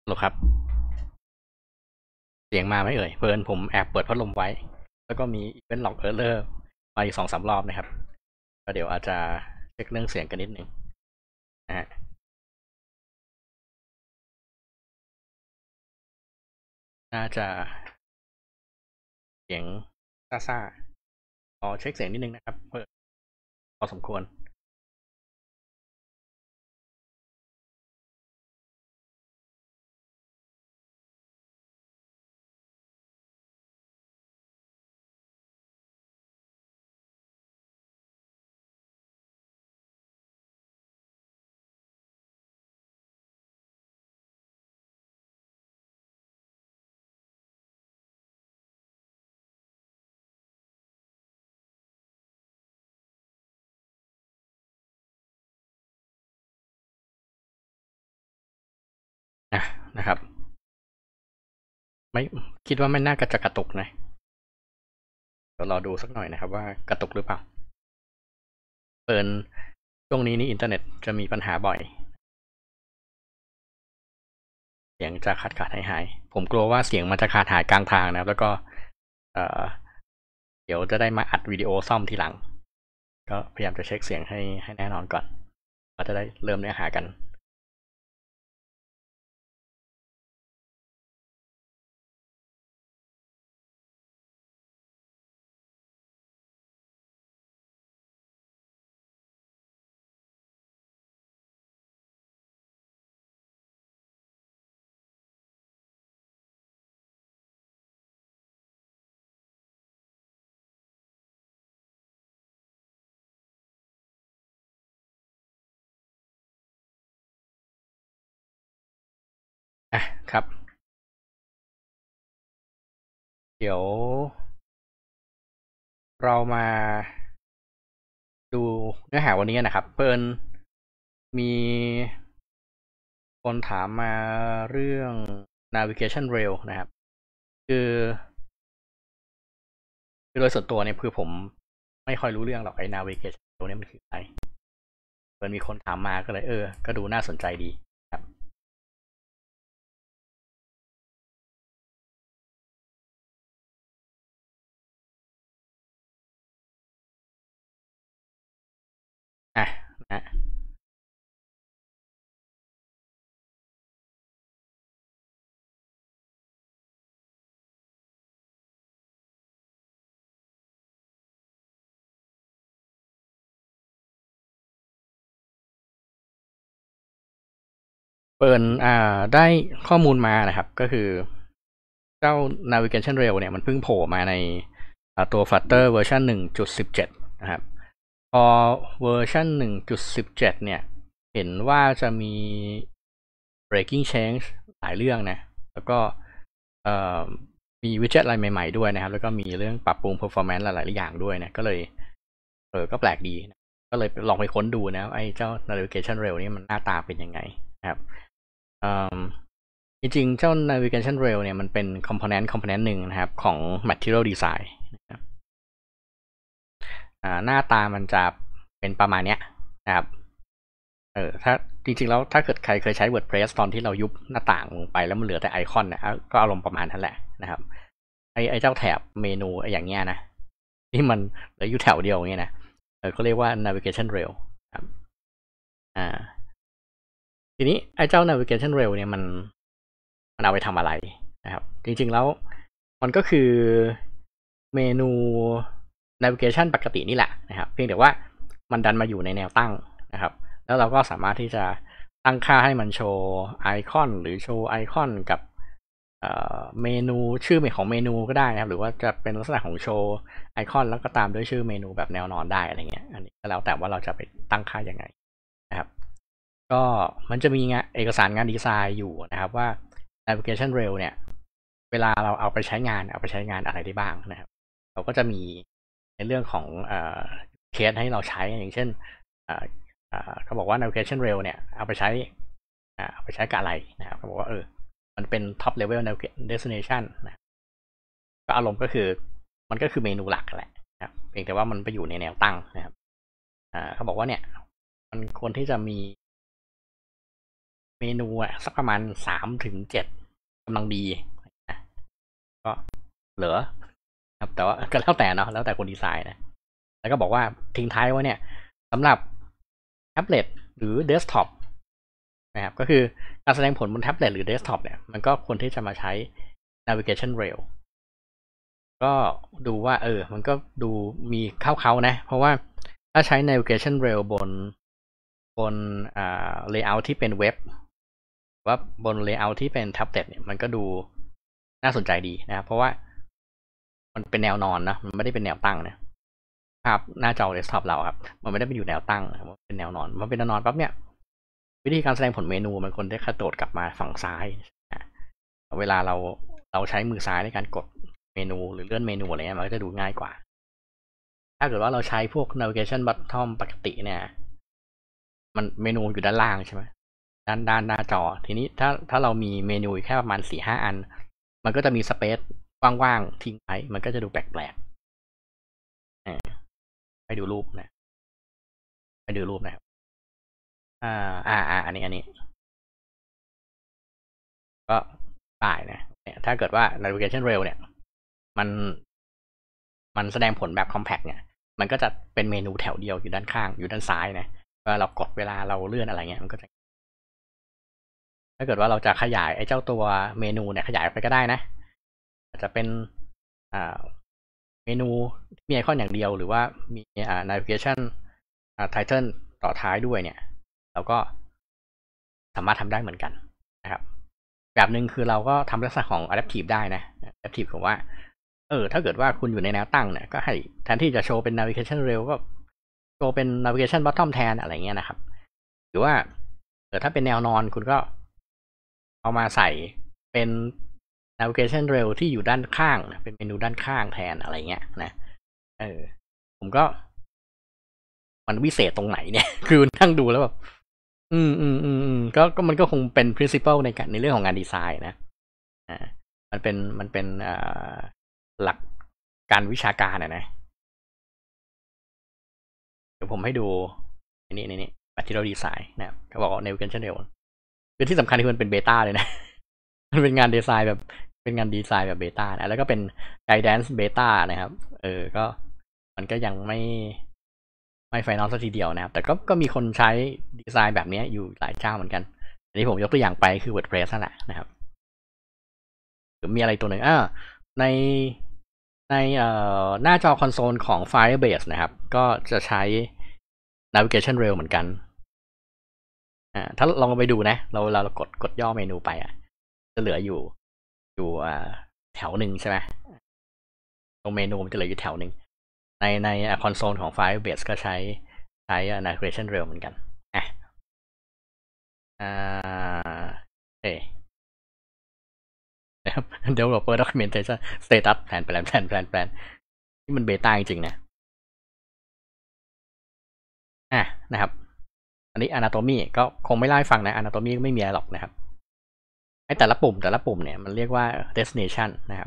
หรอครับเสียงมาไหมเอ่ยเพิ่นผมแอบเปิดพัดลมไว้แล้วก็มีเป็นล็อกเออร์เลอร์มาอีก2-3 รอบนะครับก็เดี๋ยวอาจจะเช็คเรื่องเสียงกันนิดนึงนะฮะน่าจะเสียงซ่าๆขอเช็คเสียงนิดนึงนะครับเปิดพอสมควรนะนะครับไม่คิดว่าไม่น่าจะกระตุกนะเดี๋ยวรอดูสักหน่อยนะครับว่ากระตุกหรือเปล่าเปินช่วงนี้นี่อินเทอร์เน็ตจะมีปัญหาบ่อยเสียงจะขาดหายผมกลัวว่าเสียงมันจะขาดหายกลางทางนะครับแล้วก็เอ่อเดี๋ยวจะได้มาอัดวิดีโอซ่อมทีหลัง ก็พยายามจะเช็คเสียงให้แน่นอนก่อนเราจะได้เริ่มเนื้อหากันอ่ะครับเดี๋ยวเรามาดูเนื้อหาวันนี้นะครับเพิ่นมีคนถามมาเรื่อง navigation rail นะครับคือโดยส่วนตัวเนี่ยคือผมไม่ค่อยรู้เรื่องหรอกไอ้ navigation rail เนี่ยมันคืออะไรเพิ่นมีคนถามมาก็เลยก็ดูน่าสนใจดีครับอ่ะนะเปิดได้ข้อมูลมานะครับก็คือ เจ้า navigation rail เนี่ยมันเพิ่งโผล่มาในตัว Flutter เวอร์ชัน1.17นะครับพอเวอร์ชัน1.17เนี่ยเห็นว่าจะมี breaking change หลายเรื่องนะแล้วก็มีวิดเจ็ตอะไรใหม่ๆด้วยนะครับแล้วก็มีเรื่องปรับปรุง performance หลายๆอย่างด้วยนะก็เลยก็แปลกดีนะก็เลยลองไปค้นดูนะไอ้เจ้า navigation rail นี่มันหน้าตาเป็นยังไงนะครับ จริงๆเจ้า navigation rail เนี่ยมันเป็น component หนึ่งนะครับของ material design นะครับหน้าตามันจะเป็นประมาณเนี้ยนะครับถ้าจริงๆแล้วถ้าเกิดใครเคยใช้ WordPress ตอนที่เรายุบหน้าต่างลงไปแล้วมันเหลือแต่ไอคอนเนี่ยก็อารมณ์ประมาณนั้นแหละนะครับไอเจ้าแถบเมนูไออย่างเงี้ยนะที่มันเหลืออยู่แถวเดียวอย่างเงี้ยนะก็เรียกว่า navigation rail ครับอ่าทีนี้ไอเจ้า navigation rail เนี่ยมันเอาไปทำอะไรนะครับจริงๆแล้วมันก็คือเมนู navigation ปกตินี่แหละนะครับเพียงแต่ว่ามันดันมาอยู่ในแนวตั้งนะครับแล้วเราก็สามารถที่จะตั้งค่าให้มันโชว์ไอคอนหรือโชว์ไอคอนกับเมนูชื่อของเมนูก็ได้นะครับหรือว่าจะเป็นลักษณะของโชว์ไอคอนแล้วก็ตามด้วยชื่อเมนูแบบแนวนอนได้อะไรเงี้ยอันนี้ก็แล้วแต่ว่าเราจะไปตั้งค่ายังไงนะครับก็มันจะมีเอกสารงานดีไซน์อยู่นะครับว่า navigation rail เนี่ยเวลาเราเอาไปใช้งานอะไรได้บ้างนะครับเราก็จะมีในเรื่องของเคสให้เราใช้อย่างเช่นเขาบอกว่า navigation rail เนี่ยเอาไปใช้กับอะไรนะครับเขาบอกว่ามันเป็น top level destination นะก็อารมณ์ก็คือมันก็คือเมนูหลักแหละนะครับเพียงแต่ว่ามันไปอยู่ในแนวตั้งนะครับเขาบอกว่าเนี่ยมันควรที่จะมีเมนูอ่ะสักประมาณ3 ถึง 7กำลังดีนะก็เหลือครับแต่ว่าก็แล้วแต่เนาะแล้วแต่คนดีไซน์นะแล้วก็บอกว่าทิ้งท้ายว่าเนี่ยสำหรับแท็บเล็ตหรือเดสก์ท็อปนะครับก็คือการแสดงผลบนแท็บเล็ตหรือเดสก์ท็อปเนี่ยมันก็ควรที่จะมาใช้ navigation rail ก็ดูว่ามันก็ดูมีเข้านะเพราะว่าถ้าใช้ navigation rail บนlayout ที่เป็นเว็บว่าบน layout ที่เป็นแท็บเล็ตเนี่ยมันก็ดูน่าสนใจดีนะครับเพราะว่ามันเป็นแนวนอนนะมันไม่ได้เป็นแนวตั้งนะภาพหน้าจอเดสก์ท็อปเราครับมันไม่ได้ไปอยู่แนวตั้งมันเป็นแนวนอนมันเป็นแนวนอนปั๊บเนี่ยวิธีการแสดงผลเมนูมันควรได้กระโดดกลับมาฝั่งซ้ายเวลาเราใช้มือซ้ายในการกดเมนูหรือเลื่อนเมนูอะไรเงี้ยมันก็จะดูง่ายกว่าถ้าเกิดว่าเราใช้พวก navigation button ปกติเนี่ยมันเมนูอยู่ด้านล่างใช่ไหมด้านหน้าจอทีนี้ถ้าเรามีเมนูแค่ประมาณ4-5 อันมันก็จะมีสเปซว่างๆทิ้งไว้มันก็จะดูแปลกๆไปดูรูปนะไปดูรูปนะครับอันนี้ก็ได้นะถ้าเกิดว่า navigation rail เนี่ยมันแสดงผลแบบ compact เนี่ยมันก็จะเป็นเมนูแถวเดียวอยู่ด้านข้างอยู่ด้านซ้ายนะเวลาเรากดเวลาเราเลื่อนอะไรเงี้ยมันก็จะถ้าเกิดว่าเราจะขยายไอ้เจ้าตัวเมนูเนี่ยขยายไปก็ได้นะอาจจะเป็นเมนูมีไอคอนอย่างเดียวหรือว่ามีnavigation title ต่อท้ายด้วยเนี่ยเราก็สามารถทำได้เหมือนกันนะครับแบบหนึ่งคือเราก็ทำลักษณะของ adaptive ได้นะ adaptive ผมว่าถ้าเกิดว่าคุณอยู่ในแนวตั้งเนี่ยก็ให้แทนที่จะโชว์เป็น navigation rail ก็โชว์เป็น navigation bottom แทนอะไรเงี้ยนะครับหรือว่าถ้าเป็นแนวนอนคุณก็เอามาใส่เป็น navigation rail ที่อยู่ด้านข้างเป็นเมนูด้านข้างแทนอะไรเงี้ยนะผมก็มันวิเศษตรงไหนเนี่ยคือนั่งดูแล้วแบบก็มันก็คงเป็น principle ในเรื่องของงานดีไซน์นะมันเป็นหลักการวิชาการนะเดี๋ยวผมให้ดูนี่ material design นะครับเขาบอกว่า navigation rail คือที่สำคัญคือมันเป็นเบต้าเลยนะมันเป็นงานดีไซน์แบบเป็นงานดีไซน์แบบเบต้านะแล้วก็เป็น guidance beta นะครับก็มันก็ยังไม่ไฟนอลสักทีเดียวนะครับแต่ก็มีคนใช้ดีไซน์แบบนี้อยู่หลายเจ้าเหมือนกันอันนี้ผมยกตัวอย่างไปคือ WordPress นั่นแหละนะครับหรือมีอะไรตัวหนึ่งในหน้าจอคอนโซลของ Firebase นะครับก็จะใช้ navigation rail เหมือนกันถ้าลองไปดูนะเรากดย่อเมนูไปจะเหลืออยู่แถวหนึ่งใช่ไหมตรงเมนูมันจะเหลืออยู่แถวหนึ่งในคอนโซลของ Firebase ก็ใช้ navigation rail เหมือนกันdeveloper documentation status แผนที่มันเบต้าจริงๆนะนะครับอันนี้ anatomy ก็คงไม่เล่าให้ฟังนะ anatomy ไม่มีอะไรหรอกนะครับให้แต่ละปุ่มเนี่ยมันเรียกว่า destination นะครับ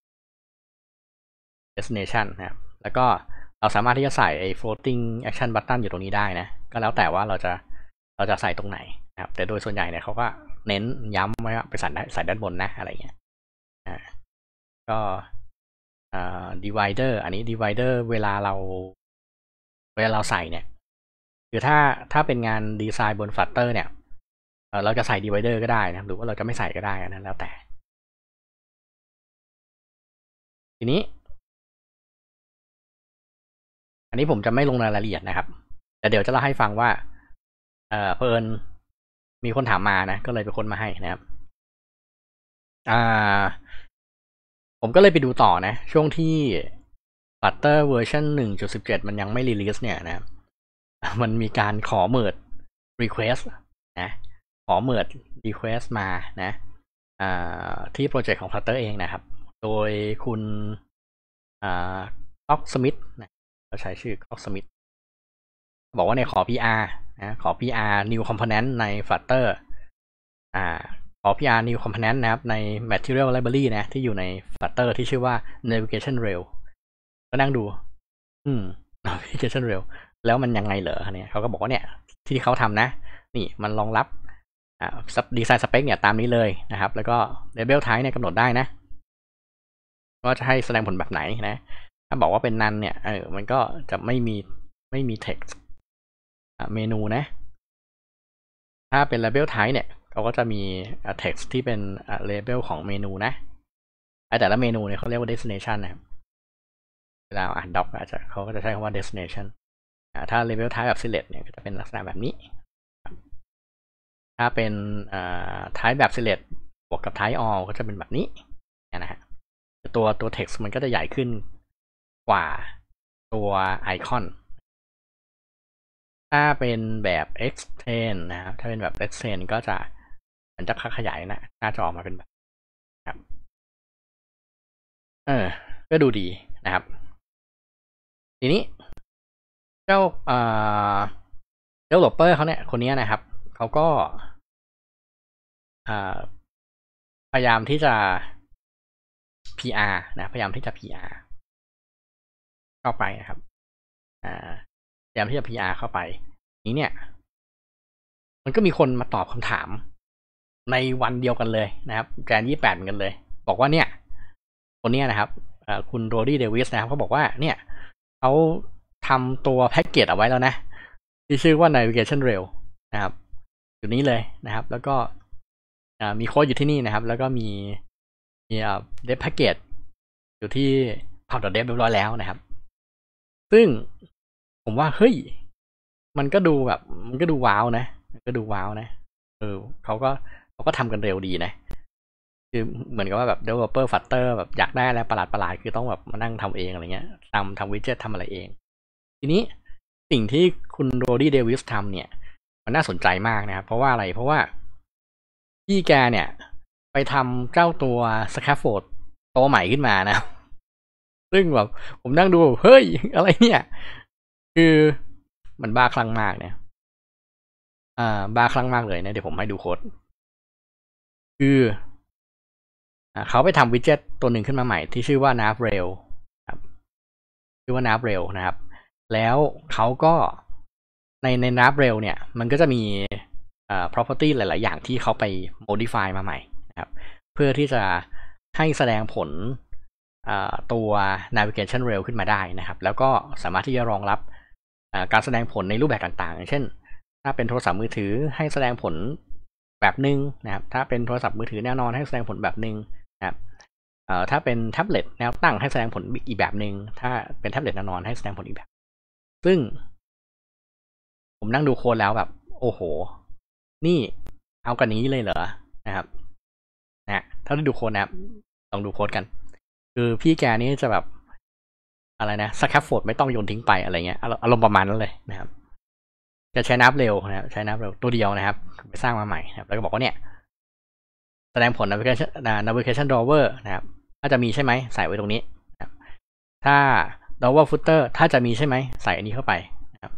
destination นะครับแล้วก็เราสามารถที่จะใส่ไอ้ floating action button อยู่ตรงนี้ได้นะก็แล้วแต่ว่าเราจะใส่ตรงไหนนะครับแต่โดยส่วนใหญ่เนี่ยเขาก็เน้นย้ำไว้ว่าไปใส่ด้านบนนะอะไรเงี้ยก็divider อันนี้ divider เวลาเราใส่เนี่ยคือถ้าเป็นงานดีไซน์บน Flutter เนี่ยเราจะใส่ divider ก็ได้นะหรือว่าเราจะไม่ใส่ก็ได้นะแล้วแต่ทีนี้อันนี้ผมจะไม่ลงรายละเอียดนะครับแต่เดี๋ยวจะเล่าให้ฟังว่าเพิ่นมีคนถามมานะก็เลยไปค้นมาให้นะครับผมก็เลยไปดูต่อนะช่วงที่ Flutter เวอร์ชัน 1.17 มันยังไม่รีลีสเนี่ยนะมันมีการขอเมิร์จ request นะขอเมิร์จ request มานะที่โปรเจกต์ของ Flutter เองนะครับโดยคุณก๊อกสมิธนะเราใช้ชื่อก๊อกสมิธบอกว่าในขอ PR นะขอ PR new component ใน Flutter ขอ PR new component นะครับใน material library นะที่อยู่ใน Flutter ที่ชื่อว่า navigation rail ก็นั่งดูnavigation rail แล้วมันยังไงเหรอเนี่ยเขาก็บอกว่าเนี่ยที่เขาทำนะนี่มันรองรับดีไซน์สเปคเนี่ยตามนี้เลยนะครับแล้วก็ label type เนี่ยกำหนดได้นะว่าจะให้แสดงผลแบบไหนนะถ้าบอกว่าเป็น none เนี่ยมันก็จะไม่มี text เมนูนะถ้าเป็น label type เนี่ยเขาก็จะมีtext ที่เป็นlabel ของเมนูนะแต่ละเมนูเนี่ยเขาเรียกว่า destination นะครับเวลาอ่าน doc เขาก็จะใช้คำว่า destination ถ้า label type แบบ select เนี่ยก็จะเป็นลักษณะแบบนี้ถ้าเป็นtype แบบ select บวกกับ type all ก็จะเป็นแบบนี้นะฮะตัว text มันก็จะใหญ่ขึ้นกว่าตัวไอคอนถ้าเป็นแบบ extend นะครับถ้าเป็นแบบ extend ก็จะมันจะขยายหน้าจอออกมาเป็นแบบครับก็ดูดีนะครับทีนี้เจ้าdeveloper เขาเนี่ยคนนี้นะครับเขาก็พยายามที่จะ PR นะพยายามที่จะ PR เข้าไปนะครับพยายามที่จะ PR เข้าไปนี้เนี่ยมันก็มีคนมาตอบคำถามในวันเดียวกันเลยนะครับแกน28เหมือนกันเลยบอกว่าเนี่ยคนนี้นะครับคุณโรดี้เดวิสนะครับเขาบอกว่าเนี่ยเขาทำตัวแพ็กเกจเอาไว้แล้วนะที่ชื่อว่า navigation rail นะครับอยู่นี้เลยนะครับแล้วก็มีโค้ดอยู่ที่นี่นะครับแล้วก็มีเดฟแพ็กเกจอยู่ที่ pub.dev เรียบร้อยแล้วนะครับซึ่งผมว่าเฮ้ยมันก็ดูแบบมันก็ดูว้าวนะก็ดูว้าวนะเขาก็ทำกันเร็วดีนะคือเหมือนกับว่าแบบ developer flutter แบบอยากได้อะไรประหลาดคือต้องแบบมานั่งทำเองอะไรเงี้ยทำวิดเจ็ตทำอะไรเองทีนี้สิ่งที่คุณโรดี้เดวิสทำเนี่ยมันน่าสนใจมากนะครับเพราะว่าอะไรเพราะว่าพี่แกเนี่ยไปทำเจ้าตัว scaffold ตัวใหม่ขึ้นมานะซึ่งแบบผมนั่งดูเฮ้ยอะไรเนี่ยคือมันบ้าคลั่งมากเนี่ยบ้าคลั่งมากเลยนะเดี๋ยวผมให้ดูโค้ดคือเขาไปทำวิดเจ็ตตัวหนึ่งขึ้นมาใหม่ที่ชื่อว่า nav rail ครับชื่อว่า nav rail นะครับแล้วเขาก็ใน nav rail เนี่ยมันก็จะมีproperty หลายๆอย่างที่เขาไป modify มาใหม่นะครับเพื่อที่จะให้แสดงผลตัว navigation rail ขึ้นมาได้นะครับแล้วก็สามารถที่จะรองรับการแสดงผลในรูปแบบต่างๆอย่างเช่นถ้าเป็นโทรศัพท์มือถือให้แสดงผลแบบหนึ่งนะครับถ้าเป็นโทรศัพท์มือถือแนวนอนให้แสดงผลแบบหนึ่งนะครับถ้าเป็นแท็บเล็ตแนวตั้งให้แสดงผลอีกแบบหนึ่งถ้าเป็นแท็บเล็ตแนวนอนให้แสดงผลอีกแบบซึ่งผมนั่งดูโค้ดแล้วแบบโอ้โหนี่เอากันนี้เลยเหรอนะครับถ้าได้ดูโค้ดนะครับลองดูโค้ดกันคือพี่แกนี่จะแบบอะไรนะสแคปโฟลดไม่ต้องโยนทิ้งไปอะไรเงี้ยอารมณ์ประมาณนั้นเลยนะครับจะใช้นับเร็วนะครับใช้นับเร็วตัวเดียวนะครับไปสร้างมาใหม่นะครับแล้วก็บอกว่าเนี่ยแสดงผล navigation drawer นะครับถ้าจะมีใช่ไหมใส่ไว้ตรงนี้นะครับถ้า drawer footer ถ้าจะมีใช่ไหมใส่อันนี้เข้าไปนะครับ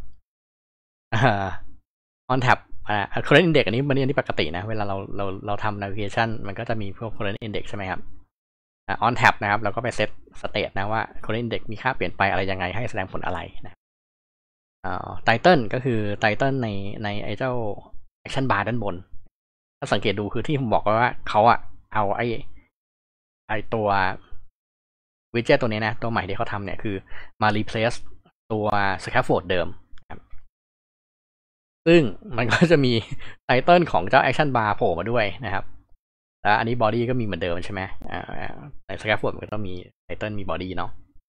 on tab current index อันนี้ปกตินะเวลาเราทำ navigation มันก็จะมีพวก current index ใช่ไหมครับon tab นะครับเราก็ไปเซต state นะว่า current index มีค่าเปลี่ยนไปอะไรยังไงให้แสดงผลอะไรนะtitle ก็คือ title ในไอ้เจ้า action bar ด้านบนถ้าสังเกตดูคือที่ผมบอกว่าเขาเอาไอ้ตัววิดเจ็ตตัวนี้นะตัวใหม่ที่เขาทำเนี่ยคือมา replace ตัว scaffold เดิมซึ่งมันก็จะมีไตเติลของเจ้า action bar โผล่มาด้วยนะครับแล้วอันนี้ body ก็มีเหมือนเดิมใช่ไหมใน scaffold มันก็ต้องมีไตเติลมี body เนาะ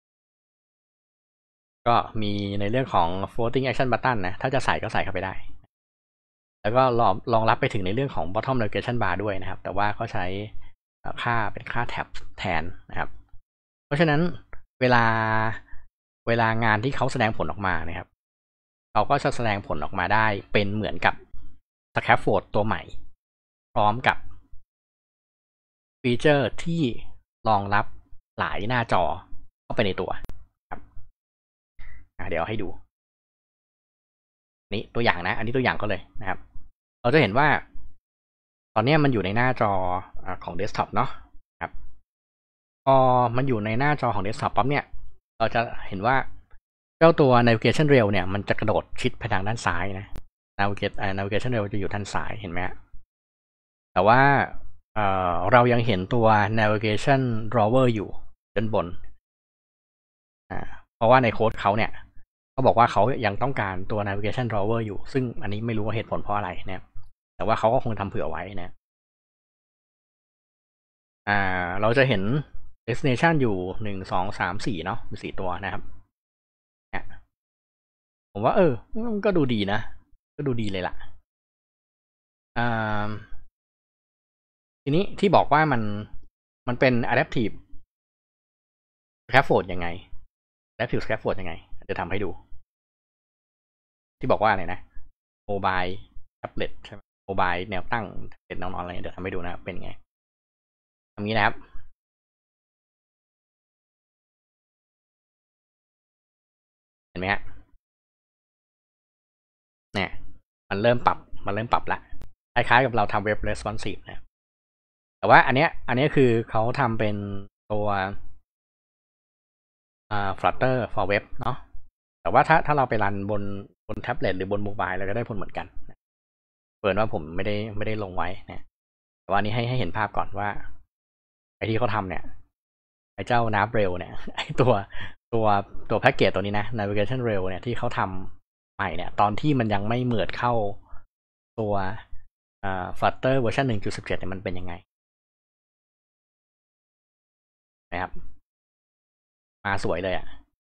ก็มีในเรื่องของ floating action button นะถ้าจะใส่ก็ใส่เข้าไปได้แล้วก็รองรับไปถึงในเรื่องของ bottom navigation bar ด้วยนะครับแต่ว่าเขาใช้ค่าเป็นค่าแท็บแทนนะครับเพราะฉะนั้นเวลางานที่เขาแสดงผลออกมานะครับเขาก็จะแสดงผลออกมาได้เป็นเหมือนกับ scaffold ตัวใหม่พร้อมกับฟีเจอร์ที่รองรับหลายหน้าจอเข้าไปในตัวครับเดี๋ยวให้ดูนี่ตัวอย่างนะอันนี้ตัวอย่างก็เลยนะครับเราจะเห็นว่าตอนนี้มันอยู่ในหน้าจอของเดสก์ท็อปเนาะครับพอมันอยู่ในหน้าจอของเดสก์ท็อปปั๊บเนี่ยเราจะเห็นว่าเจ้าตัว navigation rail เนี่ยมันจะกระโดดชิดไปทางด้านซ้ายนะ navigation rail จะอยู่ด้านซ้ายเห็นไหมแต่ว่าเรายังเห็นตัว navigation drawer อยู่ด้านบนเพราะว่าในโค้ดเขาเนี่ยเขาบอกว่าเขายังต้องการตัว navigation drawer อยู่ซึ่งอันนี้ไม่รู้ว่าเหตุผลเพราะอะไรเนี่ยแต่ว่าเขาก็คงทำเผื่อไว้นะเราจะเห็น destination อยู่1 2 3 4เนาะมี4ตัวนะครับผมว่ามันก็ดูดีนะก็ดูดีเลยล่ะทีนี้ที่บอกว่ามันเป็น adaptive scaffold ยังไง adaptive scaffold ยังไงจะทำให้ดูที่บอกว่าอะไรนะ mobile tablet ใช่ไหม mobile แนวตั้งเป็นนอนอะไรเดี๋ยวทำให้ดูนะเป็นไงทำนี้นะครับเห็นไหมฮะเนี่ยมันเริ่มปรับละคล้ายๆกับเราทำเว็บ responsive นะแต่ว่าอันนี้คือเขาทำเป็นตัวFlutter for web เนาะแต่ว่าถ้าเราไปรันบนแท็บเล็ตหรือบนโมบายเราก็ได้ผลเหมือนกันเปิดว่าผมไม่ได้ลงไว้นะแต่ว่านี้ให้เห็นภาพก่อนว่าไอที่เขาทำเนี่ยไอเจ้า nav rail เนี่ยไอตัวแพ็กเกจตัวนี้นะ navigation rail เนี่ยที่เขาทำใหม่เนี่ยตอนที่มันยังไม่เหมือดเข้าตัวFlutter เวอร์ชัน 1.17 เนี่ยมันเป็นยังไงนะครับมาสวยเลยอ่ะ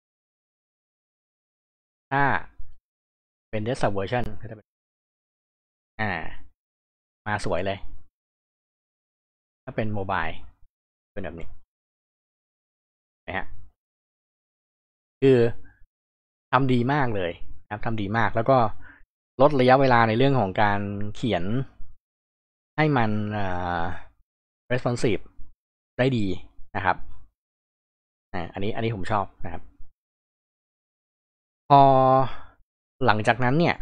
ถ้าเป็น desktop version ก็จะเป็นมาสวยเลยถ้าเป็นโมบายเป็นแบบนี้นะฮะคือทำดีมากเลยนะครับทำดีมากแล้วก็ลดระยะเวลาในเรื่องของการเขียนให้มันresponsive ได้ดีนะครับอันนี้ผมชอบนะครับพอหลังจากนั้นเนี่ย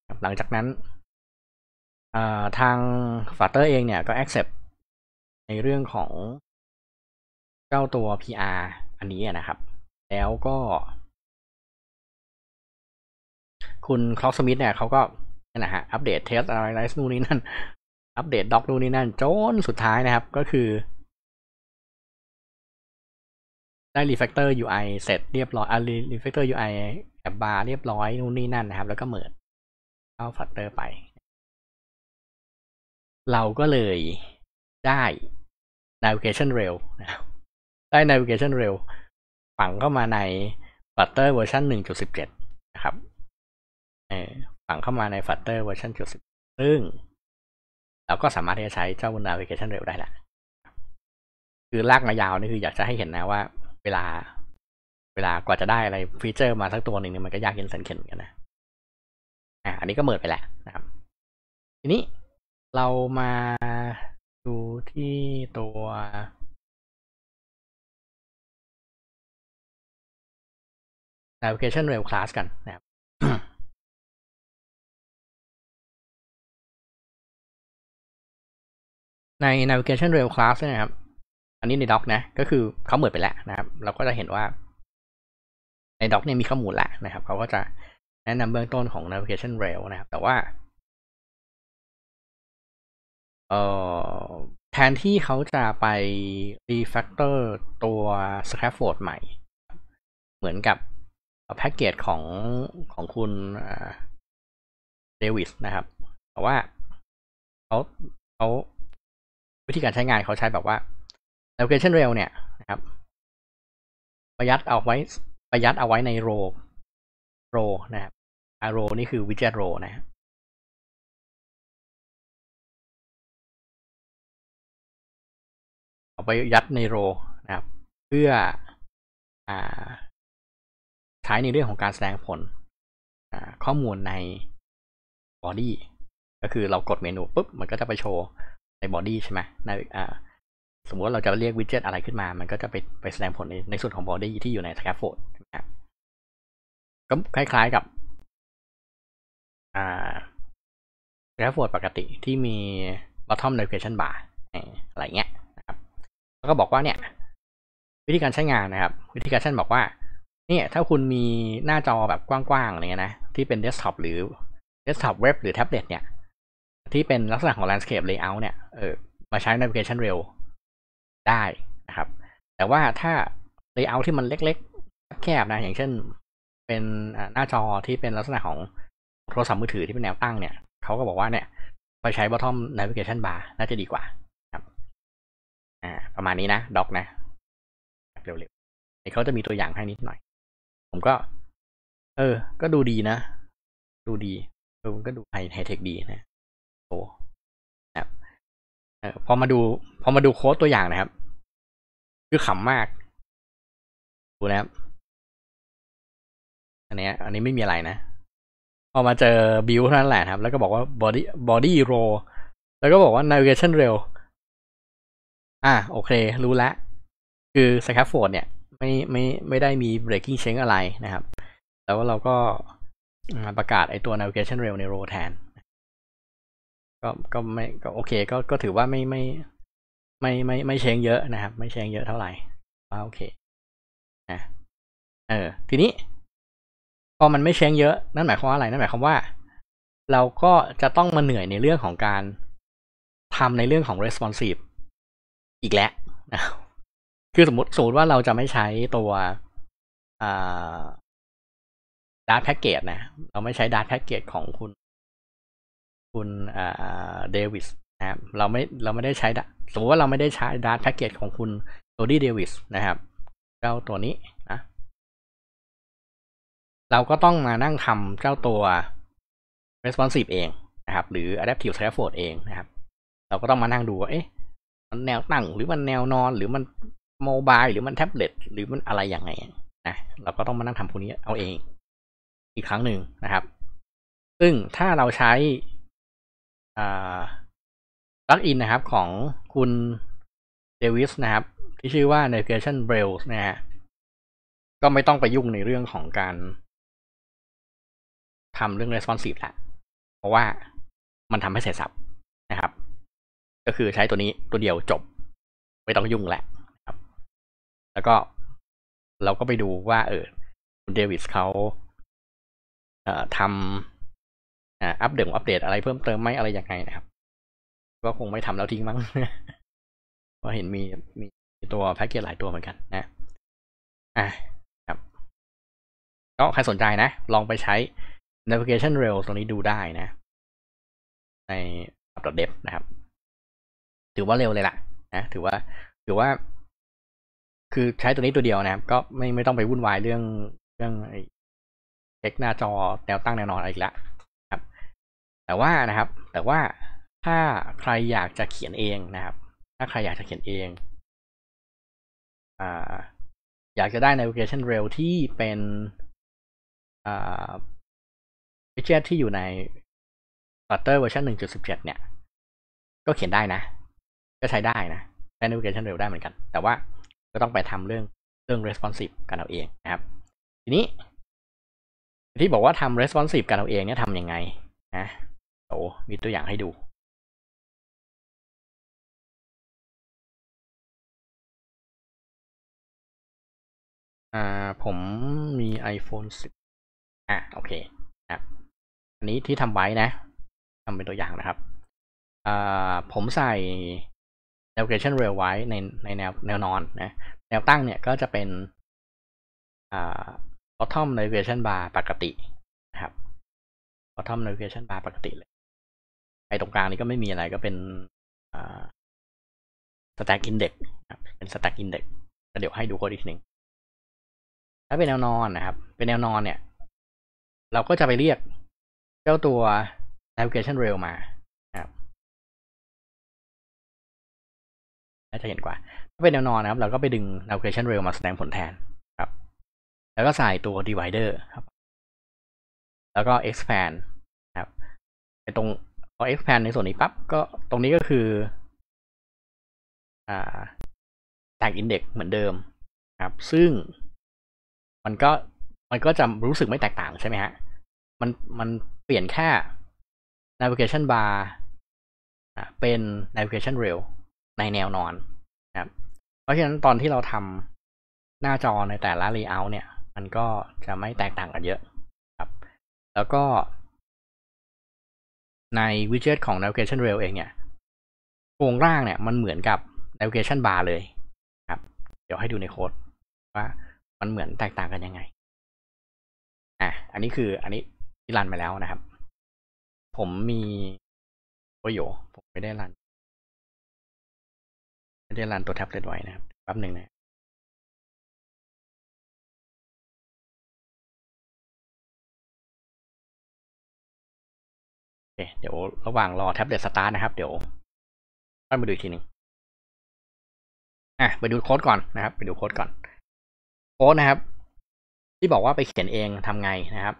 ทาง Flutter เองเนี่ยก็ accept ในเรื่องของเจ้าตัว PR อันนี้นะครับแล้วก็คุณคล็อกสมิธเนี่ยเขาก็นั่นแหละฮะอัปเดตเทสอะไรนู่นนี่นั่นอัปเดตด็อกนู่นนี่นั่นจนสุดท้ายนะครับก็คือได้ refactor UI เสร็จเรียบร้อยrefactor UI แอปบาร์เรียบร้อยนู่นนี่นั่นนะครับแล้วก็เมิร์จเข้า Flutter ไปเราก็เลยได้ navigation rail นะครับได้ navigation rail ฝังเข้ามาใน Flutter เวอร์ชัน 1.17 นะครับฝังเข้ามาใน Flutter เวอร์ชัน 1.10 ซึ่งเราก็สามารถที่จะใช้เจ้า navigation rail ได้แหละคือลากมายาวนี่คืออยากจะให้เห็นนะว่าเวลากว่าจะได้อะไรฟีเจอร์มาสักตัวหนึ่งเนี่ยมันก็ยากเย็นแสนเข็ญเหมือนกันนะอันนี้ก็เมิร์จไปแล้วนะครับทีนี้เรามาดูที่ตัว navigation rail class กันนะครับ ใน navigation rail class นะครับอันนี้ใน doc นะก็คือเขาเมิร์จไปแล้วนะครับเราก็จะเห็นว่าใน doc เนี่ยมีข้อมูลแล้วนะครับเขาก็จะแนะนำเบื้องต้นของ navigation rail นะครับแต่ว่าแทนที่เขาจะไป refactor ตัว scaffold ใหม่เหมือนกับแพ็กเกจของคุณเดวิสนะครับแต่ว่าเขาวิธีการใช้งานเขาใช้แบบว่า navigation rail เนี่ยนะครับประยัดเอาไว้ในโรนะครับโรนี่คือ widget row นะเอาไปยัดในโรนะครับเพื่อใช้ในเรื่องของการแสดงผลข้อมูลใน body ก็คือเรากดเมนูปุ๊บมันก็จะไปโชว์ใน body ใช่ไหมในสมมติว่าเราจะเรียก widget อะไรขึ้นมามันก็จะไปแสดงผลในส่วนของ body ที่อยู่ใน scaffold นะครับก็คล้ายๆกับscaffold ปกติที่มี bottom navigation bar อะไรเงี้ยนะครับแล้วก็บอกว่าเนี่ยวิธีการใช้งานนะครับวิธีการใช้บอกว่าเนี่ยถ้าคุณมีหน้าจอแบบกว้างๆอะไรเงี้ยนะที่เป็น desktop หรือ desktop web หรือ tablet เนี่ยที่เป็นลักษณะของ landscape layout เนี่ยมาใช้ navigation rail ได้นะครับแต่ว่าถ้า layout ที่มันเล็กๆแคบๆนะอย่างเช่นเป็นหน้าจอที่เป็นลักษณะของโทรศัพท์มือถือที่เป็นแนวตั้งเนี่ยเขาก็บอกว่าเนี่ยไปใช้ bottom navigation bar น่าจะดีกว่าครับประมาณนี้นะด็อกนะเร็วๆเขาจะมีตัวอย่างให้นิดหน่อยผมก็ก็ดูดีนะดูดีก็ดูไฮเทคดีนะโอ้ครับพอมาดูโค้ดตัวอย่างนะครับคือขำมากดูนะครับอันนี้ไม่มีอะไรนะพอมาเจอบิวเท่านั้นแหละครับแล้วก็บอกว่า body roll แล้วก็บอกว่า navigation rail โอเครู้แล้วคือ scaffold เนี่ยไม่ได้มี breaking change อะไรนะครับแล้วเราก็ประกาศไอตัว navigation rail ใน row แทนก็โอเคก็ถือว่าไม่เชงเยอะนะครับไม่เชงเยอะเท่าไหร่โอเคนะทีนี้พอมันไม่เชงเยอะนั่นหมายความว่าอะไรนั่นหมายความว่าเราก็จะต้องมาเหนื่อยในเรื่องของการทำในเรื่องของ responsive อีกแล้วนะคือสมมติว่าเราจะไม่ใช้ตัวdart package นะเราไม่ใช้ dart package ของคุณเดวิสนะครับเราไม่ได้ใช้สมมติว่าเราไม่ได้ใช้ dart package ของคุณโรดี้เดวิสนะครับเจ้าตัวนี้นะเราก็ต้องมานั่งทำเจ้าตัว responsive เองนะครับหรือ adaptive scaffold เองนะครับเราก็ต้องมานั่งดูว่ามันแนวตั้งหรือมันแนวนอนหรือมันโมบายหรือมันแท็บเล็ตหรือมันอะไรยังไงนะเราก็ต้องมานั่งทำพวกนี้เอาเองอีกครั้งหนึ่งนะครับซึ่งถ้าเราใช้ปลั๊กอินนะครับของคุณเดวิสนะครับที่ชื่อว่า navigation rails นะฮะก็ไม่ต้องไปยุ่งในเรื่องของการทำเรื่อง responsive ละเพราะว่ามันทำให้เสร็จสับนะครับก็คือใช้ตัวนี้ตัวเดียวจบไม่ต้องยุ่งแหละครับแล้วก็เราก็ไปดูว่าคุณเดวิสเขาทำอัปเดตอะไรเพิ่มเติมไหมอะไรยังไงนะครับก็คงไม่ทำแล้วทิ้งมั้งเพราะเห็นมีตัวแพ็กเกจหลายตัวเหมือนกันนะครับก็ใครสนใจนะลองไปใช้ navigation rail ตรงนี้ดูได้นะใน app.dev นะครับถือว่าเร็วเลยล่ะนะถือว่าคือใช้ตัวนี้ตัวเดียวนะครับก็ไม่ต้องไปวุ่นวายเรื่องเช็คหน้าจอแนวตั้งแนวนอนอะไรอีกแล้วครับแต่ว่าถ้าใครอยากจะเขียนเองนะครับถ้าใครอยากจะเขียนเองอยากจะได้ navigation rail ที่เป็นwidget ที่อยู่ใน Flutter เวอร์ชัน 1.17 เนี่ยก็เขียนได้นะก็ใช้ได้นะใช้ navigation rail ได้เหมือนกันแต่ว่าก็ต้องไปทำเรื่อง responsive กันเอาเองนะครับทีนี้ที่บอกว่าทำ responsive กันเอาเองเนี่ยทำยังไงนะมีตัวอย่างให้ดูผมมี iPhone 10โอเคนะอันนี้ที่ทำไว้นะทำเป็นตัวอย่างนะครับผมใส่ navigation rail ไว้ในแนวนอนนะแนวตั้งเนี่ยก็จะเป็นbottom navigation bar ปกตินะครับ bottom navigation bar ปกติเลยไอ้ตรงกลางนี้ก็ไม่มีอะไรก็เป็นstack index ครับเป็น stack index เดี๋ยวให้ดูโค้ดอีกทีนึงถ้าเป็นแนวนอนนะครับเป็นแนวนอนเนี่ยเราก็จะไปเรียกเจ้าตัว navigation rail มานะครับน่าจะเห็นกว่าถ้าเป็นแนวนอนนะครับเราก็ไปดึง navigation rail มาแสดงผลแทนครับแล้วก็ใส่ตัว divider ครับแล้วก็ expand ครับไอ้ตรงพอ expand ในส่วนนี้ปั๊บก็ตรงนี้ก็คือstack index เหมือนเดิมครับซึ่งมันก็จะรู้สึกไม่แตกต่างใช่ไหมฮะมันเปลี่ยนแค่ navigation bar เป็น navigation rail ในแนวนอนนะครับเพราะฉะนั้นตอนที่เราทำหน้าจอในแต่ละ layout เนี่ยมันก็จะไม่แตกต่างกันเยอะครับแล้วก็ใน widget ของ navigation rail เองเนี่ยโครงร่างเนี่ยมันเหมือนกับ navigation bar เลยครับเดี๋ยวให้ดูในโค้ดว่ามันเหมือนแตกต่างกันยังไงอันนี้ที่รันไปแล้วนะครับผมมีผมไม่ได้รันตัวแท็บเล็ตไว้นะครับแป๊บหนึ่งนะโอเคเดี๋ยวระหว่างรอแท็บเล็ตสตาร์ทนะครับเดี๋ยวค่อยมาดูอีกทีหนึ่งไปดูโค้ดก่อนนะครับไปดูโค้ดก่อนโค้ดนะครับที่บอกว่าไปเขียนเองทำไงนะครับ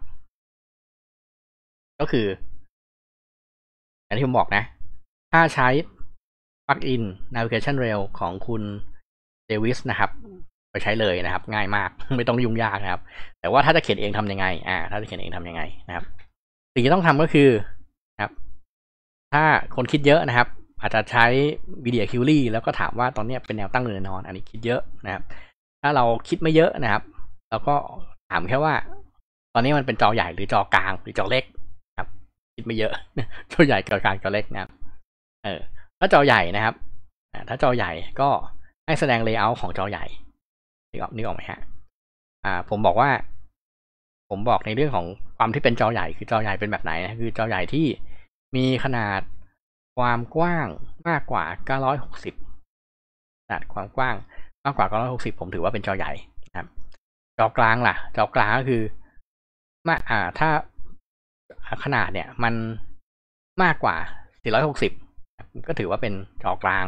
ก็คืออย่างที่ผมบอกนะถ้าใช้ปลั๊กอิน navigation rail ของคุณเดวิสนะครับไปใช้เลยนะครับง่ายมากไม่ต้องยุ่งยากนะครับแต่ว่าถ้าจะเขียนเองทำยังไงถ้าจะเขียนเองทำยังไงนะครับสิ่งที่ต้องทำก็คือนะครับถ้าคนคิดเยอะนะครับอาจจะใช้ Media Query แล้วก็ถามว่าตอนนี้เป็นแนวตั้งหรือแนวนอนอันนี้คิดเยอะนะครับถ้าเราคิดไม่เยอะนะครับเราก็ถามแค่ว่าตอนนี้มันเป็นจอใหญ่หรือจอกลางหรือจอเล็กครับคิดไม่เยอะจอใหญ่จอกลางจอเล็กนะครับถ้าจอใหญ่นะครับถ้าจอใหญ่ก็ให้แสดง layout ของจอใหญ่นึกออกไหมฮะผมบอกในเรื่องของความที่เป็นจอใหญ่คือจอใหญ่เป็นแบบไหนนะคือจอใหญ่ที่มีขนาดความกว้างมากกว่า960ขนาดความกว้างมากกว่า960ผมถือว่าเป็นจอใหญ่นะครับจอกลางล่ะจอกลางก็คือถ้าขนาดเนี่ยมันมากกว่า460ก็ถือว่าเป็นจอกลาง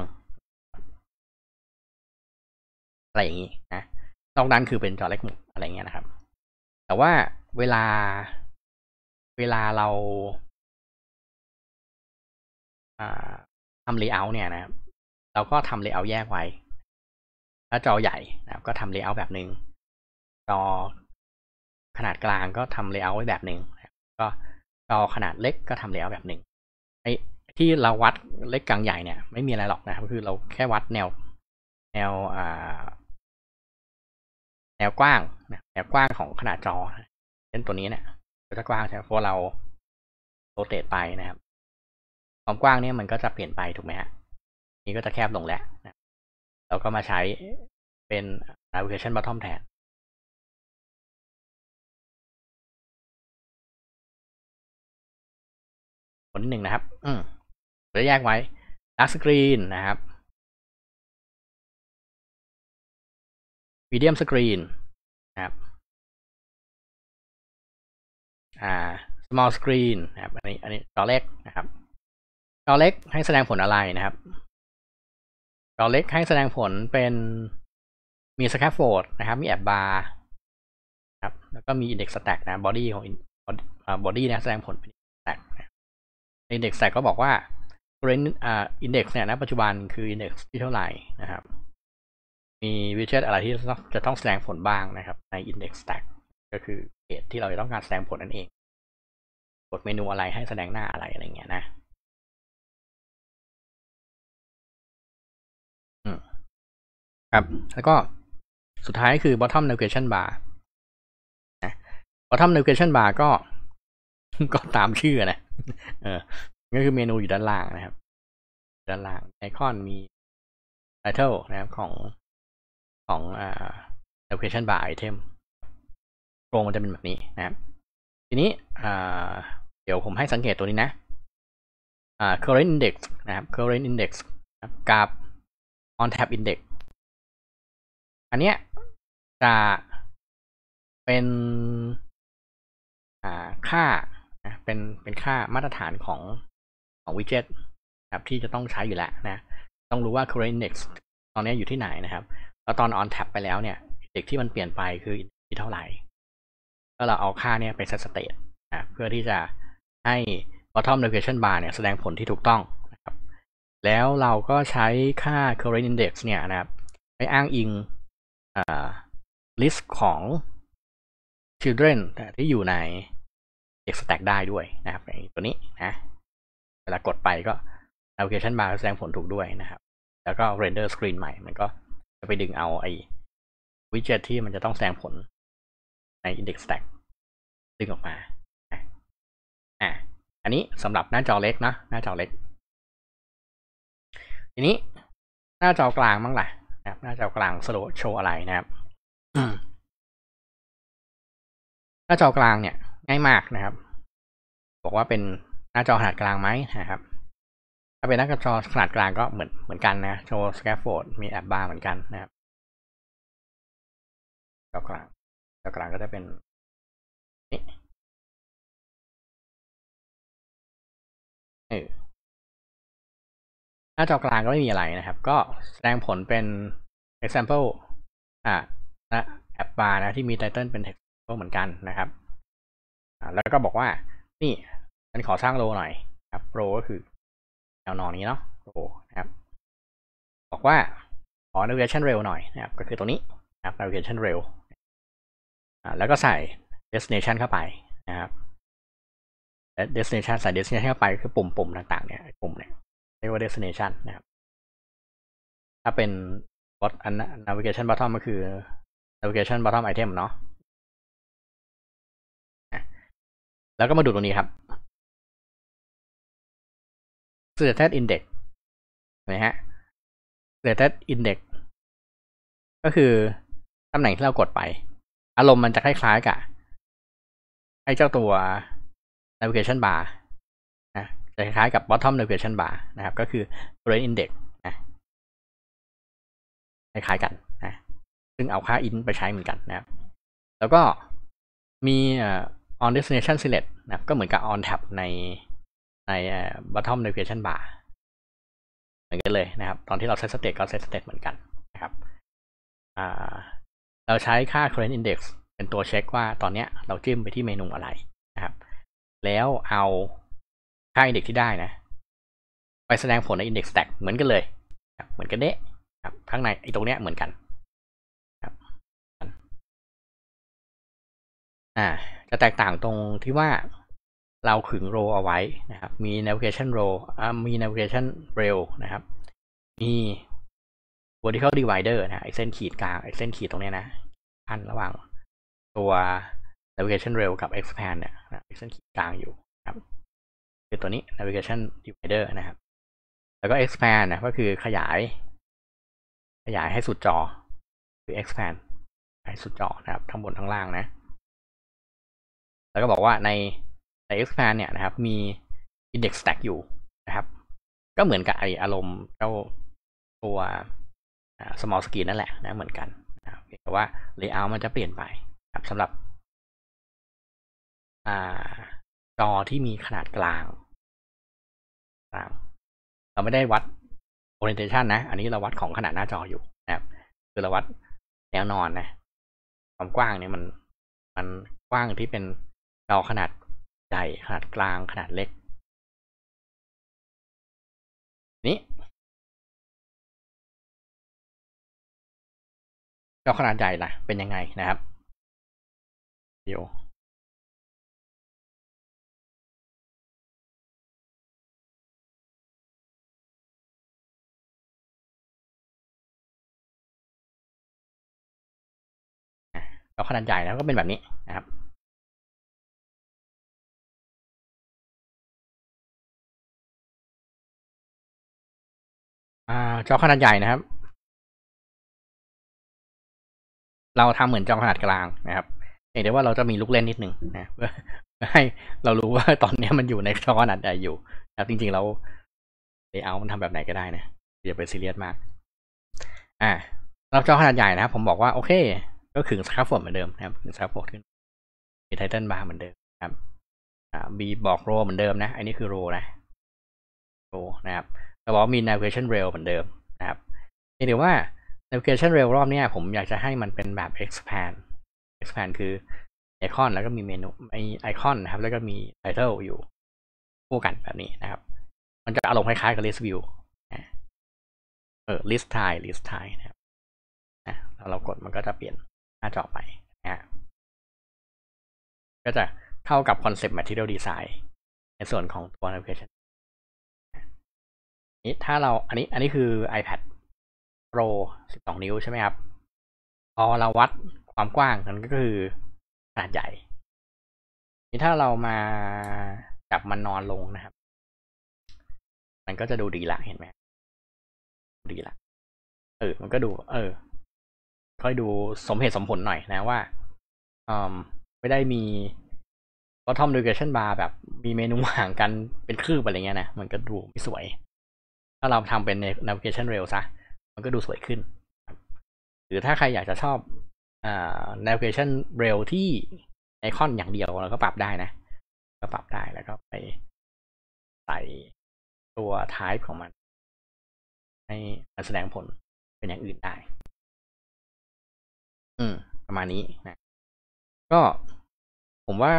อะไรอย่างนี้นะนอกนั้นคือเป็นจอเล็กหมดอะไรเงี้ยนะครับแต่ว่าเวลาเราทำ layout เนี่ยนะครับเราก็ทำ layout แยกไว้ถ้าจอใหญ่นะครับก็ทำ layout แบบหนึ่งจอขนาดกลางก็ทำ layout ไว้แบบหนึ่งก็จอขนาดเล็กก็ทำ layout แบบหนึ่งที่เราวัดเล็กกลางใหญ่เนี่ยไม่มีอะไรหรอกนะครับคือเราแค่วัดแนวกว้างแนวกว้างของขนาดจอเช่นตัวนี้เนี่ยจะกว้างใช่ไหมเพราะเราโรเตทไปนะครับความกว้างเนี่ยมันก็จะเปลี่ยนไปถูกไหมฮะนี่ก็จะแคบลงแล้วนะเราก็มาใช้เป็น navigation bottom แทนคนที่หนึ่งนะครับจะแยกไว้ dark screen นะครับ medium screen นะครับsmall screen นะครับอันนี้จอเล็กนะครับจอเล็กให้แสดงผลอะไรนะครับจอเล็กให้แสดงผลเป็นมี scaffold นะครับมีแอบบาร์ครับแล้วก็มี index stack นะ body ของbody นะแสดงผลเป็น stack index stack ก็บอกว่า current index เนี่ยนะปัจจุบันคือ index ที่เท่าไหร่นะครับมีวิดเจ็ตอะไรที่จะต้องแสดงผลบ้างนะครับใน index stack ก็คือเพจที่เราจะต้องการแสดงผลนั่นเองกดเมนูอะไรให้แสดงหน้าอะไรเงี้ยนะครับแล้วก็สุดท้ายคือ bottom navigation bar นะ bottom navigation bar ก็ตามชื่อนะก็คือเมนูอยู่ด้านล่างนะครับด้านล่างไอคอนมี title นะครับของnavigation bar item โครงมันจะเป็นแบบนี้นะครับทีนี้เดี๋ยวผมให้สังเกตตัวนี้นะcurrent index นะครับ current index กับ on tab index อันเนี้ยจะเป็นค่าเป็นค่ามาตรฐานของwidget ครับที่จะต้องใช้อยู่แล้วนะต้องรู้ว่า current index ตอนนี้อยู่ที่ไหนนะครับแล้วตอน on tab ไปแล้วเนี่ย index ที่มันเปลี่ยนไปคือ index เท่าไหร่ก็เราเอาค่าเนี่ยไป set state เพื่อที่จะให้ bottom navigation bar เนี่ยแสดงผลที่ถูกต้องนะครับแล้วเราก็ใช้ค่า current index เนี่ยนะครับไปอ้างอิงlist ของ children ที่อยู่ใน index stack ได้ด้วยนะครับตัวนี้นะเวลากดไปก็ navigation bar แสดงผลถูกด้วยนะครับแล้วก็ render screen ใหม่มันก็จะไปดึงเอาไอ้ widget ที่มันจะต้องแสดงผลใน index stack ดึงออกมาอันนี้สำหรับหน้าจอเล็กนะหน้าจอเล็กทีนี้หน้าจอกลางบ้างล่ะนะครับหน้าจอกลางโชว์อะไรนะครับหน้าจอกลางเนี่ยง่ายมากนะครับบอกว่าเป็นหน้าจอขนาดกลางไหมนะครับถ้าเป็นหน้าจอขนาดกลางก็เหมือนกันนะโชว์ scaffold มีแอปบาร์เหมือนกันนะครับจอกลางก็จะเป็นนี่หน้าจอกลางก็ไม่มีอะไรนะครับ ก็แสดงผลเป็น example นะแอปบาร์นะที่มี title เป็น text เหมือนกันนะครับแล้วก็บอกว่านี่ฉันขอสร้างโรหน่อยครับโรก็คือแนวนอนนี้เนาะโรนะครับบอกว่าขอ navigation rail หน่อยนะครับก็คือตัวนี้นะครับ navigation rail แล้วก็ใส่ destination เข้าไปนะครับและ destination ใส่ destination เข้าไปคือปุ่มต่างๆเนี่ยปุ่มเนี่ยเรียกว่า destination นะครับถ้าเป็น navigation bottom ก็คือ navigation bottom item เนาะแล้วก็มาดูตรงนี้ครับ status index เห็นไหมฮะ status index ก็คือตำแหน่งที่เรากดไปอารมณ์มันจะคล้ายๆกับไอ้เจ้าตัว navigation bar นะจะคล้ายๆกับ bottom navigation bar นะครับก็คือ current index นะคล้ายๆกันนะซึ่งเอาค่า int ไปใช้เหมือนกันนะครับแล้วก็มีon destination select นะก็เหมือนกับ on tab ในbottom navigation bar เหมือนกันเลยนะครับตอนที่เรา set state ก็ set state เหมือนกันนะครับเราใช้ค่า current index เป็นตัวเช็คว่าตอนนี้เราจิ้มไปที่เมนูอะไรนะครับแล้วเอาค่า index ที่ได้นะไปแสดงผลใน index stack เหมือนกันเลยเหมือนกันเด้ครับข้างในไอ้ตรงเนี้ยเหมือนกันครับจะแตกต่างตรงที่ว่าเราขึง row เอาไว้นะครับมี navigation row มี navigation rail นะครับมี vertical divider นะไอ้เส้นขีดกลางไอ้เส้นขีดตรงนี้นะขั้นระหว่างตัว navigation rail กับ expand เนี่ยไอ้เส้นขีดกลางอยู่ครับคือตัวนี้ navigation divider นะครับแล้วก็ expand นะก็คือขยายให้สุดจอคือ expand ให้สุดจอนะครับทั้งบนทั้งล่างนะแล้วก็บอกว่าใน expand เนี่ยนะครับมี index stack อยู่นะครับก็เหมือนกับไออารมณ์เจ้าตัวsmall screen นั่นแหละนะเหมือนกันนะครับแต่ว่า layout มันจะเปลี่ยนไปครับสำหรับจอที่มีขนาดกลางเราไม่ได้วัด orientation นะอันนี้เราวัดของขนาดหน้าจออยู่นะครับคือเราวัดแนวนอนนะความกว้างเนี่ยมันกว้างที่เป็นจอขนาดใหญ่ขนาดกลางขนาดเล็กนี้จอขนาดใหญ่ล่ะเป็นยังไงนะครับเดี๋ยวจอขนาดใหญ่แล้วก็เป็นแบบนี้นะครับจอขนาดใหญ่นะครับเราทำเหมือนจอขนาดกลางนะครับเห็นได้ว่าเราจะมีลูกเล่นนิดนึงนะเพื่อให้เรารู้ว่าตอนนี้มันอยู่ในจอขนาดใหญ่อยู่นะครับจริงๆเราlayout มันทำแบบไหนก็ได้นะอย่าไปซีเรียสมากเราจอขนาดใหญ่นะครับผมบอกว่าโอเคก็ขึงสครับโฟลดเหมือนเดิมนะครับขึงสครับโฟลดขึ้นมีไทเทิลบาร์เหมือนเดิมครับบีบอกโรเหมือนเดิมนะอันนี้คือโรนะโรนะครับแล้วบอกมี navigation rail เหมือนเดิมนะครับเดี๋ยวว่า navigation rail รอบนี้ผมอยากจะให้มันเป็นแบบ expand คือไอคอนแล้วก็มีเมนูไอคอนนะครับแล้วก็มี title อยู่คู่กันแบบนี้นะครับมันจะอารมณ์คล้ายๆกับ list view list tile นะครับเรากดมันก็จะเปลี่ยนหน้าจอไปนะก็จะเข้ากับคอนเซปต์ material design ในส่วนของตัว navigation นี้ถ้าเราอันนี้คือ iPad Pro 12 นิ้วใช่ไหมครับพอเราวัดความกว้างนั้นก็คือขนาดใหญ่นี่ถ้าเรามาจับมันนอนลงนะครับมันก็จะดูดีละเห็นไหมดีละมันก็ดูค่อยดูสมเหตุสมผลหน่อยนะว่าไม่ได้มีbottom navigation bar แบบมีเมนูห่างกันเป็นคืบอะไรเงี้ยนะมันก็ดูไม่สวยถ้าเราทำเป็น navigation rail ซะมันก็ดูสวยขึ้นหรือถ้าใครอยากจะชอบnavigation rail ที่ไอคอนอย่างเดียวเราก็ปรับได้นะก็ปรับได้แล้วก็ไปใส่ตัว type ของมันให้มันแสดงผลเป็นอย่างอื่นได้ประมาณนี้นะก็ผมว่า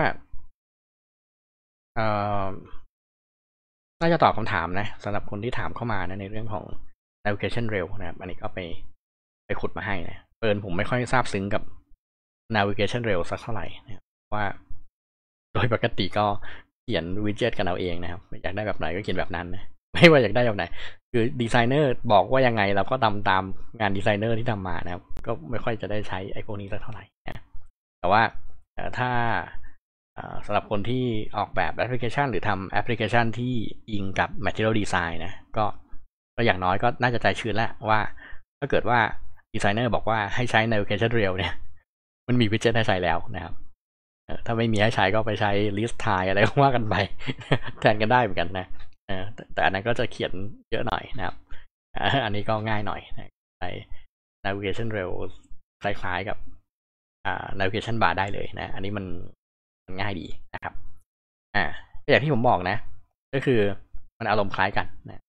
น่าจะตอบคำถามนะสำหรับคนที่ถามเข้ามานะในเรื่องของ navigation rail นะครับอันนี้ก็ไปขุดมาให้นะผมไม่ค่อยทราบซึ้งกับ navigation rail สักเท่าไหร่นะว่าโดยปกติก็เขียนวิดเจ็ตกันเอาเองนะครับอยากได้แบบไหนก็เขียนแบบนั้นนะไม่ว่าอยากได้แบบไหนคือดีไซเนอร์บอกว่ายังไงเราก็ตามงานดีไซเนอร์ที่ทำมานะครับก็ไม่ค่อยจะได้ใช้ไอ้พวกนี้สักเท่าไหร่นะแต่ว่าถ้าสำหรับคนที่ออกแบบแอปพลิเคชันหรือทำแอปพลิเคชันที่อิงกับ Material Design นะก็อย่างน้อยก็น่าจะใจชื้นแล้วว่าถ้าเกิดว่าดีไซเนอร์บอกว่าให้ใช้ Navigation Rail เนี่ยมันมีวิดเจ็ตให้ใช้แล้วนะครับถ้าไม่มีให้ใช้ก็ไปใช้ list tile อะไรว่ากันไปแทนกันได้เหมือนกันนะแต่อันนั้นก็จะเขียนเยอะหน่อยนะครับอันนี้ก็ง่ายหน่อยนะใช้ navigation rail คล้ายๆกับnavigation bar ได้เลยนะอันนี้มันง่ายดีนะครับก็อย่างที่ผมบอกนะก็คือมันอารมณ์คล้ายกันนะ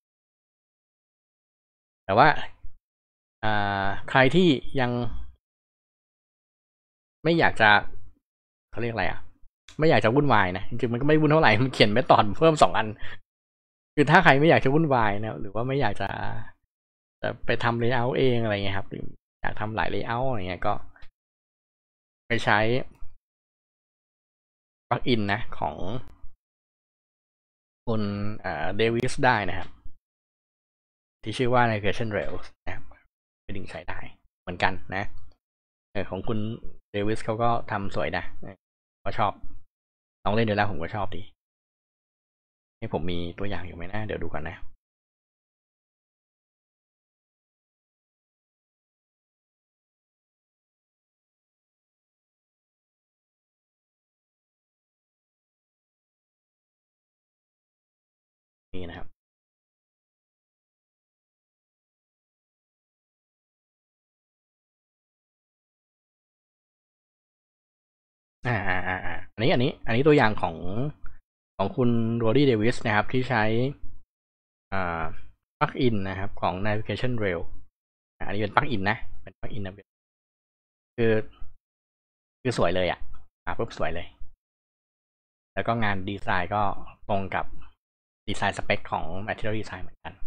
แต่ว่าใครที่ยังไม่อยากจะเขาเรียกอะไรไม่อยากจะวุ่นวายนะจริงๆมันก็ไม่วุ่นเท่าไหร่มันเขียนเมธอดเพิ่ม2 อันคือถ้าใครไม่อยากจะวุ่นวายนะหรือว่าไม่อยากจะไปทำเลเยอร์เองอะไรเงี้ยครับอยากทำหลายเลเยอร์อะไรเงี้ยก็ไปใช้ปลั๊กอินนะของคุณเดวิสได้นะครับที่ชื่อว่า Navigation Rails นะครับไปดึงใช้ได้เหมือนกันนะของคุณเดวิสเขาก็ทำสวยนะก็ชอบลองเล่นดูแล้วผมก็ชอบดีนี่ผมมีตัวอย่างอยู่ไหมนะเดี๋ยวดูก่อนนะนี่นะครับอันนี้ตัวอย่างของคุณโรดี้เดวิสนะครับที่ใช้ปลั๊กอินนะครับของ Navigation Rail อันนี้เป็นปลั๊กอินนะเป็นปลั๊กอินนะคือสวยเลยปุ๊บสวยเลยแล้วก็งานดีไซน์ก็ตรงกับดีไซน์สเปคของ Material Design เหมือนกัน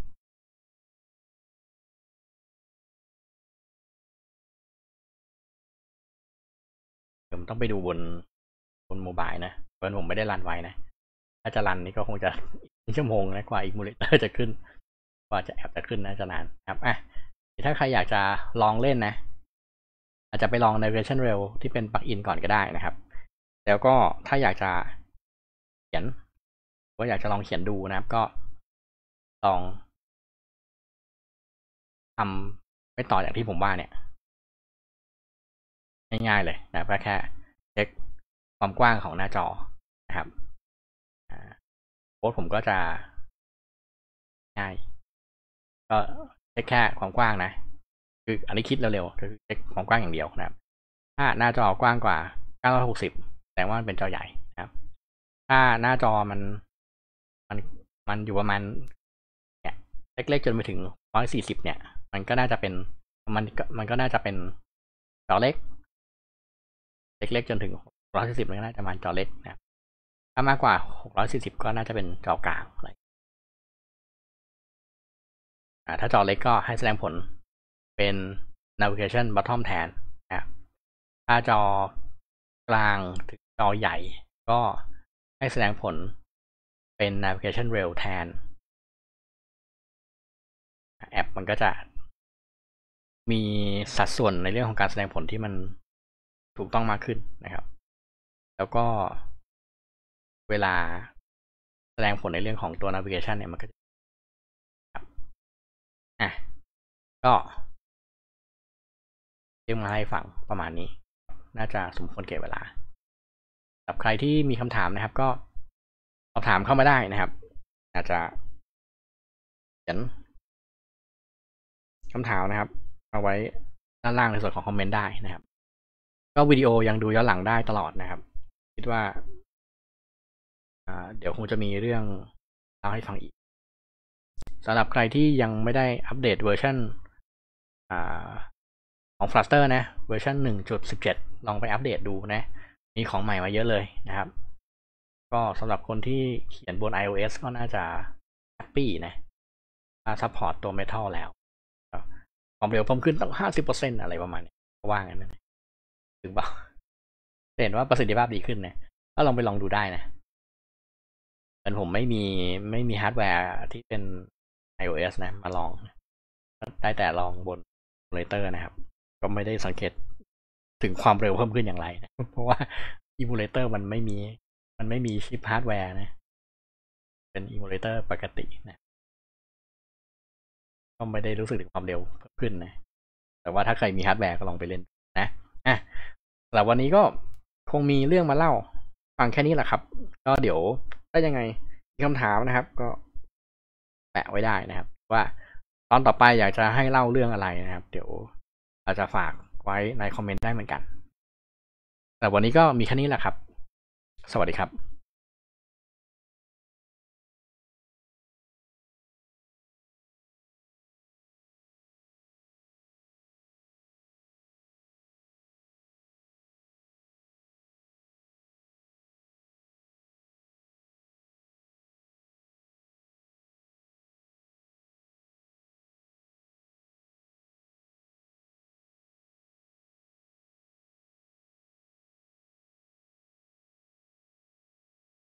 ผมต้องไปดูบนโมบายนะเพราะผมไม่ได้รันไว้นะถ้าจะรันนี่ก็คงจะชั่วโมงนะกว่าอีกมูเลเตอร์จะขึ้นกว่าจะแอปจะขึ้นน่าจะนานครับถ้าใครอยากจะลองเล่นนะอาจจะไปลอง Navigation Rail ที่เป็นปลั๊กอินก่อนก็ได้นะครับแล้วก็ถ้าอยากจะเขียนว่าอยากจะลองเขียนดูนะครับก็ลองทำไม่ต่ออย่างที่ผมว่าเนี่ยง่ายๆเลยนะแค่เช็คความกว้างของหน้าจอนะครับโค้ดผมก็จะง่ายก็เช็คแค่ความกว้างนะคืออันนี้คิดเร็วๆคือเช็คความกว้างอย่างเดียวนะครับถ้าหน้าจอกว้างกว่า960แสดงว่ามันเป็นจอใหญ่นะครับถ้าหน้าจอมันอยู่ประมาณเนี่ยเล็กๆจนไปถึง140เนี่ยมันก็น่าจะเป็นมันก็น่าจะเป็นจอเล็กเล็กๆจนถึง640มันก็น่าจะประมาณจอเล็กนะครับถ้ามากกว่า640ก็น่าจะเป็นจอกลางอะไรถ้าจอเล็กก็ให้แสดงผลเป็น navigation bottom แทนนะครับถ้าจอกลางถึงจอใหญ่ก็ให้แสดงผลเป็น navigation rail แทนแอปมันก็จะมีสัดส่วนในเรื่องของการแสดงผลที่มันถูกต้องมากขึ้นนะครับแล้วก็เวลาแสดงผลในเรื่องของตัว navigation เนี่ยมันก็ครับก็เรื่องมาให้ฟังประมาณนี้น่าจะสมควรเก็บเวลาสำหรับใครที่มีคำถามนะครับก็สอบถามเข้ามาได้นะครับ อาจจะเขียนคำถามนะครับเอาไว้ด้านล่างในส่วนของคอมเมนต์ได้นะครับก็วิดีโอยังดูย้อนหลังได้ตลอดนะครับคิดว่าเดี๋ยวคงจะมีเรื่องเล่าให้ฟังอีกสำหรับใครที่ยังไม่ได้อัปเดตเวอร์ชันของ Flutter นะเวอร์ชัน 1.17 ลองไปอัปเดตดูนะมีของใหม่มาเยอะเลยนะครับก็สำหรับคนที่เขียนบน iOS ก็น่าจะแฮปปี้นะซัพพอร์ตตัว Metal แล้วความเร็วเพิ่มขึ้นตั้ง 50% อะไรประมาณนี้ว่างั้นนะถึงเปล่าเห็นว่าประสิทธิภาพดีขึ้นนะก็ลองไปลองดูได้นะแต่ผมไม่มีฮาร์ดแวร์ที่เป็น iOS นะมาลองได้แต่ลองบนอิมูเลเตอร์นะครับก็ไม่ได้สังเกตถึงความเร็วเพิ่มขึ้นอย่างไรนะเพราะว่าอิมูเลเตอร์มันไม่มีชิปฮาร์ดแวร์นะเป็นอิมูเลเตอร์ปกตินะก็ไม่ได้รู้สึกถึงความเร็วเพิ่มขึ้นนะแต่ว่าถ้าใครมีฮาร์ดแวร์ก็ลองไปเล่นนะสำหรับวันนี้ก็คงมีเรื่องมาเล่าฟังแค่นี้แหละครับก็เดี๋ยวถ้ายังไงมีคำถามนะครับก็แปะไว้ได้นะครับว่าตอนต่อไปอยากจะให้เล่าเรื่องอะไรนะครับเดี๋ยวอาจจะฝากไว้ในคอมเมนต์ได้เหมือนกันแต่วันนี้ก็มีแค่นี้แหละครับสวัสดีครับ